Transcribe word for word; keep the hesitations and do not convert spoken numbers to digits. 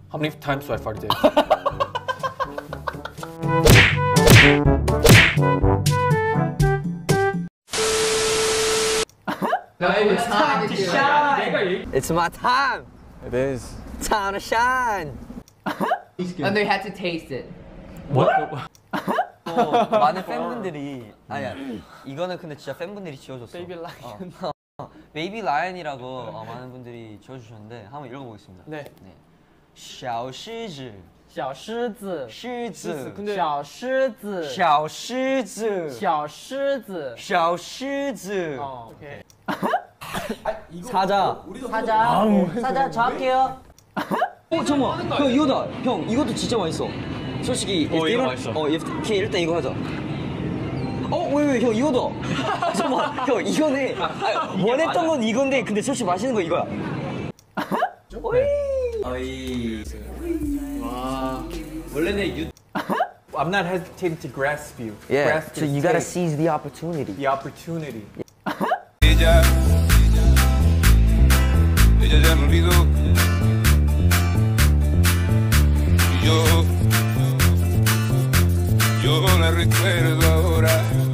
How many times do I fart a day? No, it's time to shine. It's my time. It is. Time to shine. And they had to taste it. What? 어, 많은 팬분들이 아니야 이거는 근데 진짜 팬분들이 지어줬어. 베이비 라이언. 어. 베이비 라이언이라고 어, 많은 분들이 지어주셨는데 한번 읽어보겠습니다. 네. 네. 小狮子小狮子狮子小狮子小狮子小狮子小狮子 어, 오케이. 사자 사자 사자 저 할게요. 어 잠깐만 형 이거다 형 이것도 진짜 맛있어 솔직히 어 이거 맛있어 어 오케이 일단 이거 하자 어 왜 왜 형 이거다 잠깐만 형 이거네 아, 원했던 건 이건데 근데 솔직히 맛있는 거 이거야 오이 어이 와 원래는 you I'm not hesitating to grasp you yeah grasp so you gotta seize the opportunity the opportunity ella ella ya me olvidó Yo, yo la recuerdo ahora.